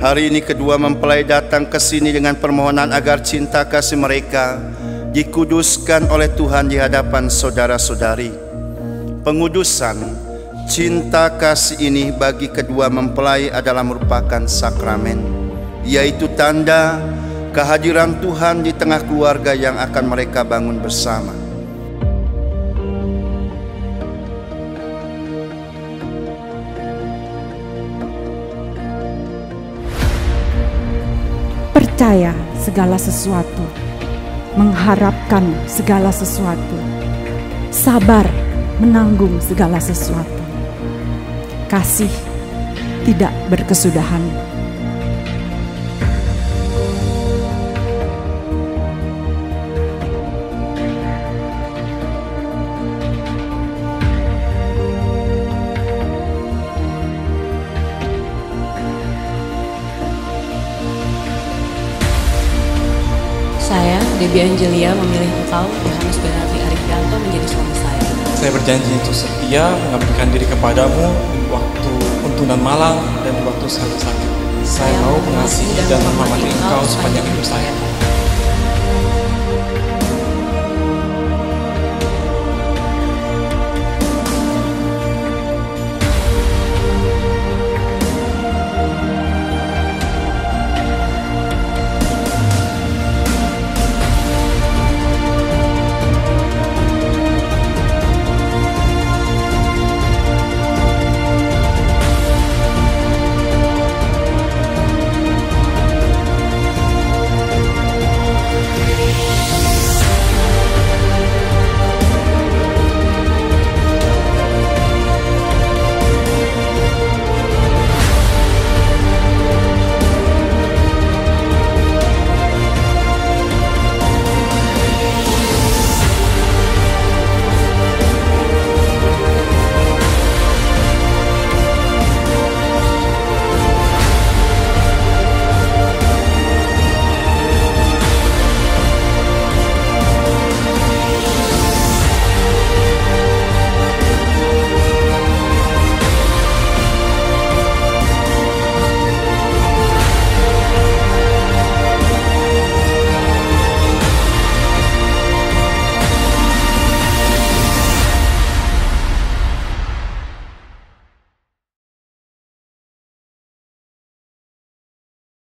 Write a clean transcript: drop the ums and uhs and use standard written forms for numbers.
Hari ini kedua mempelai datang ke sini dengan permohonan agar cinta kasih mereka dikuduskan oleh Tuhan di hadapan saudara-saudari. Pengudusan cinta kasih ini bagi kedua mempelai adalah merupakan sakramen, yaitu tanda kehadiran Tuhan di tengah keluarga yang akan mereka bangun bersama. Percaya segala sesuatu, mengharapkan segala sesuatu, sabar menanggung segala sesuatu. Kasih tidak berkesudahan. Saya, Debbie Angelia, memilih engkau, Yohanes Bernardi Arifianto, menjadi suami saya. Saya berjanji untuk setia mengabdikan diri kepadamu di waktu untung dan malang dan di waktu saya sakit. Saya mau mengasihi dan menghormati engkau sepanjang hidup saya.